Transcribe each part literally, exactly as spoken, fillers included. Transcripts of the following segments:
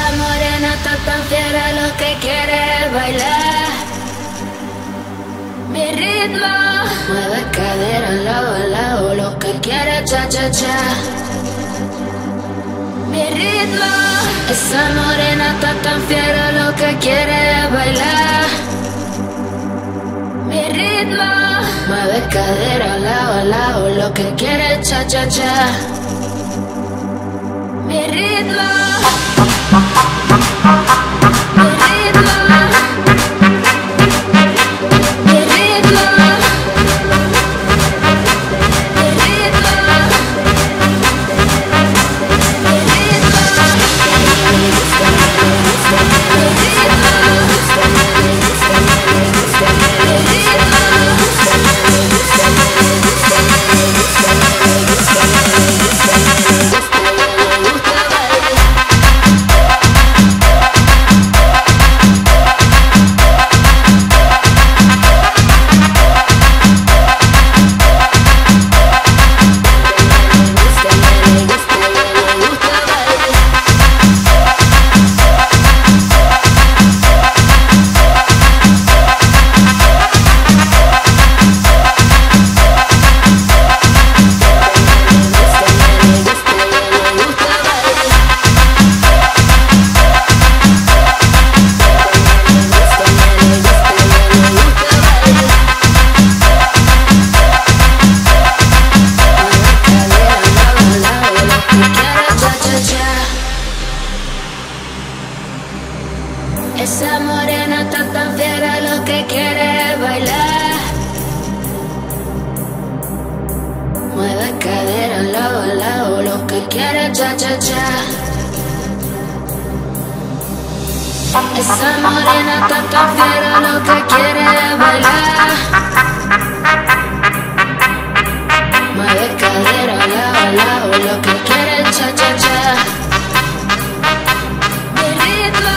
Esa morena está tan fiera, lo que quiere es bailar mi ritmo. Mueve cadera lado a lado, lo que quiere cha cha cha. Mi ritmo. Esa morena está tan fiera, lo que quiere es bailar mi ritmo. Mueve cadera lado a lado, lo que quiere cha cha cha. Mi ritmo. Mi ritmo. Mi ritmo. Mi ritmo. Esa morena está tan fiera, lo que quiere es bailar. Mueve cadera lado a lado, lo que quiere cha cha cha. Esa morena está tan fiera, lo que quiere es bailar. Mueve cadera lado a lado, lo que quiere cha cha cha. Mi ritmo.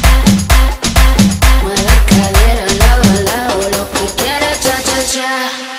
Yeah.